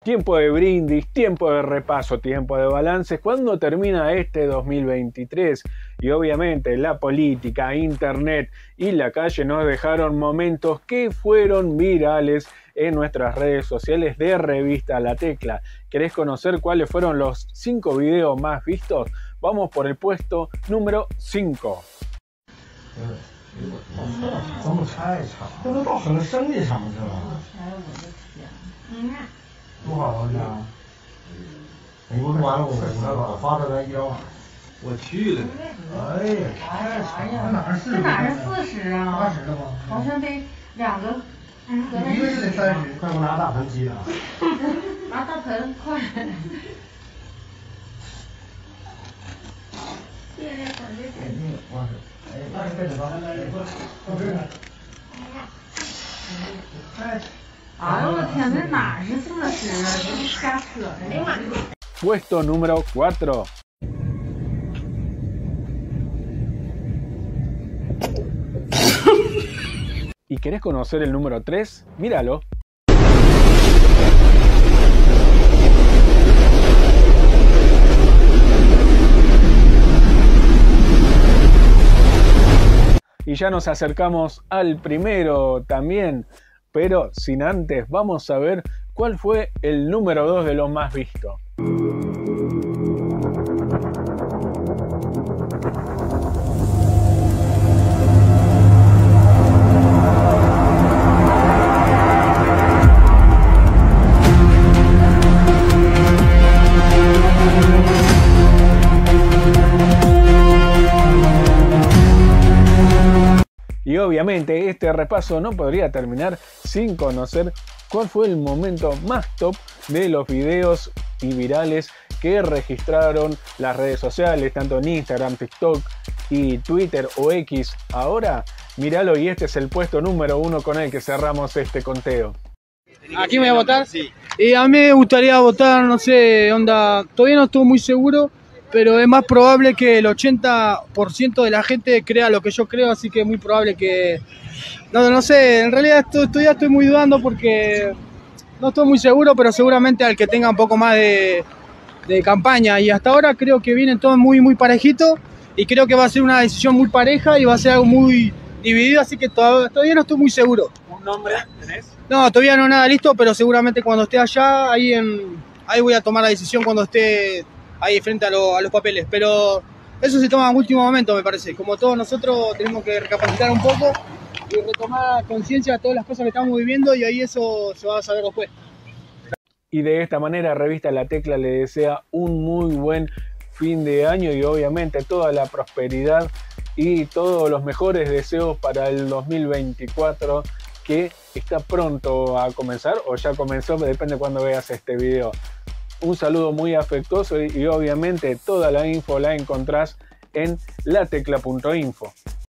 Tiempo de brindis, tiempo de repaso, tiempo de balances. ¿Cuándo termina este 2023? Y obviamente la política, internet y la calle nos dejaron momentos que fueron virales en nuestras redes sociales de Revista La Tecla. ¿Querés conocer cuáles fueron los 5 videos más vistos? Vamos por el puesto número 5. 怎么拆拆？这都到什么生意上去了？多少啊你？你不是完了我发的来1.2万。我去了。哎呀，太惨了！哪是 40啊 ？80了吗？ 好像得2个。 一个就得30，快给我拿大盆机啊！ 拿大盆，快！哎呦我天，这哪是40啊？这是瞎扯呢！ Puesto número 4. ¿Y querés conocer el número 3? Míralo. Y ya nos acercamos al primero también, pero sin antes vamos a ver cuál fue el número 2 de los más vistos. Y obviamente este repaso no podría terminar sin conocer cuál fue el momento más top de los videos y virales que registraron las redes sociales, tanto en Instagram, TikTok y Twitter o X. Ahora, míralo, y este es el puesto número 1 con el que cerramos este conteo. ¿A quién voy a votar? Sí. A mí me gustaría votar, no sé, onda, todavía no estoy muy seguro, pero es más probable que el 80% de la gente crea lo que yo creo, así que es muy probable que... No sé, en realidad ya estoy muy dudando porque no estoy muy seguro, pero seguramente al que tenga un poco más de campaña. Y hasta ahora creo que vienen todos muy parejitos y creo que va a ser una decisión muy pareja y va a ser algo muy dividido, así que todavía no estoy muy seguro. ¿Un nombre tenés? No, todavía no nada listo, pero seguramente cuando esté allá, ahí voy a tomar la decisión cuando esté ahí frente a los papeles, pero eso se toma en último momento, me parece. Como todos nosotros tenemos que recapacitar un poco y retomar conciencia de todas las cosas que estamos viviendo, y ahí eso se va a saber después. Y de esta manera Revista La Tecla le desea un muy buen fin de año y obviamente toda la prosperidad y todos los mejores deseos para el 2024, que está pronto a comenzar o ya comenzó, depende de cuando veas este video. Un saludo muy afectuoso y obviamente toda la info la encontrás en latecla.info.